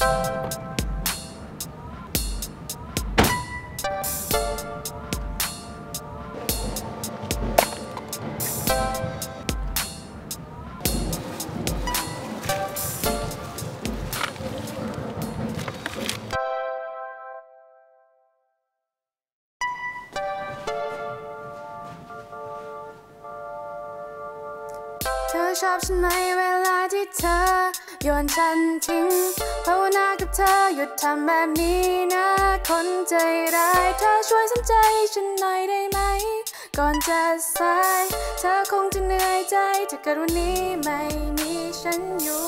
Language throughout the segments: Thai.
เธอชอบฉันไหมเวลาที่เธอโยนฉันทิ้งภาวนากับเธอหยุดทำแบบนี้นะคนใจร้ายเธอช่วยสนใจฉันหน่อยได้ไหมก่อนจะสายเธอคงจะเหนื่อยใจถ้าเกิดวันนี้ไม่มีฉันอยู่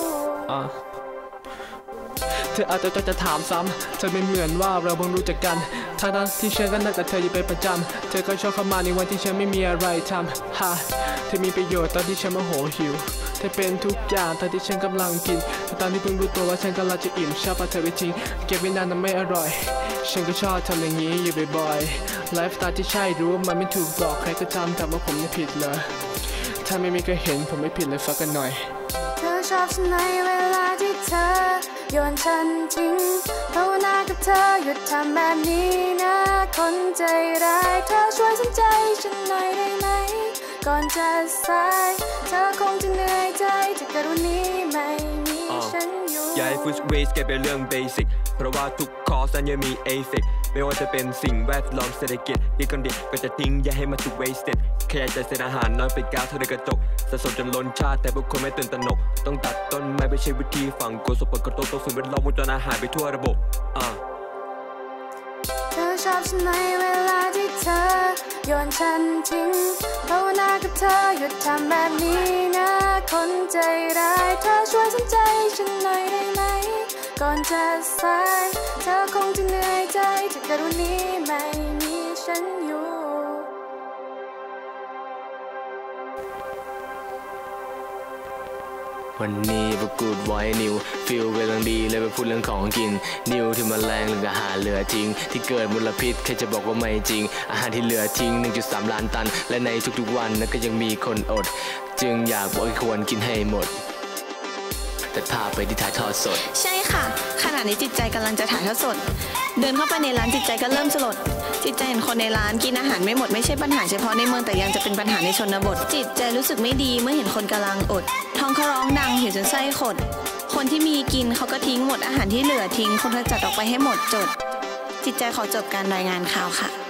เธออาจจะถามซ้ำเธอไม่เหมือนว่าเราเพิ่งรู้จักกันทั้งที่ฉันก็นัดกับเธออยู่เป็นประจำเธอก็ชอบเข้ามาในวันที่ฉันไม่มีอะไรทำเธอมีประโยชน์ตอนที่ฉันโมโหหิวเธอเป็นทุกอย่างตอนที่ฉันกำลังกินตอนที่เพิ่งรู้ตัวว่าฉันกำลังจะอิ่มชอบเอาเธอไปทิ้งเก็บไว้นานแต่ไม่อร่อยฉันก็ชอบทำอย่างนี้อยู่บ่อยๆไลฟ์สไตล์ที่ใช่รู้มันไม่ถูกบอกใครก็ทำแต่ว่าผมไม่ผิดเลยถ้าไม่มีใครเห็นผมไม่ผิดเลยสักหน่อยเธอชอบฉันในเวลาที่เธอโยนฉันทิ้งภาวนากับเธอหยุดทำแบบนี้นะคนใจร้ายเธอช่วยสนใจฉันหน่อยได้ไหมก่อนจะสายเธอคงจะเหนื่อยใจถ้าเกิดวันนี้ไม่มีฉันอยู่อย่าให้ฟุตเวสแกเป็นเรื่องเบสิกเพราะว่าทุกคอร์สนั้นยังมีเอฟเฟกต์ไม่ว่าจะเป็นสิ่งแวดล้อมเศรษฐกิจดีก่อนดิก็จะทิ้งอย่าให้มันถูกเวสเต็ดแค่จะเศษอาหารน้อยเป็นก๊าซในกระจกสะสมจนล้นชาติแต่พวกคนไม่ตื่นตระหนกต้องตัดต้นไม้ไปใช้วิธีฝังกลัวส่งผลกระทบต่อสิ่งแวดล้อมวงจรอาหารไปทั่วระบบเธอชอบฉันในเวลาที่เธอโยนฉันทิ้งภาวนากับเธอหยุดทำแบบนี้นะคนใจร้ายเธอช่วยสนใจฉันหน่อยได้ไหมก่อนจะสายเธอคงจะเหนื่อยใจถ้าเกิดวันนี้ไม่มีฉันอยู่วันนี้ประกูดไว้นิวฟิลกำลังดีเลยไปพูดเรื่องของกินนิวที่มันแรงเรื่องอาหารเหลือทิ้งที่เกิดมลพิษใครจะบอกว่าไม่จริงอาหารที่เหลือทิ้ง 1.3 ล้านตันและในทุกๆวันนั้นก็ยังมีคนอดจึงอยากบอกให้ควรกินให้หมดแต่พาไปที่ถ่ายทอดสดใช่ค่ะขณะนี้จิตใจกำลังจะถ่ายทอดสดเดินเข้าไปในร้านจิตใจก็เริ่มสลดจิตใจเห็นคนในร้านกินอาหารไม่หมดไม่ใช่ปัญหาเฉพาะในเมืองแต่ยังจะเป็นปัญหาในชนบทจิตใจรู้สึกไม่ดีเมื่อเห็นคนกำลังอดท้องเขาร้องดังหิวจนไส้ขดคนที่มีกินเขาก็ทิ้งหมดอาหารที่เหลือทิ้งคนจะจัดออกไปให้หมดจดจิตใจขอจบการรายงานข่าวค่ะ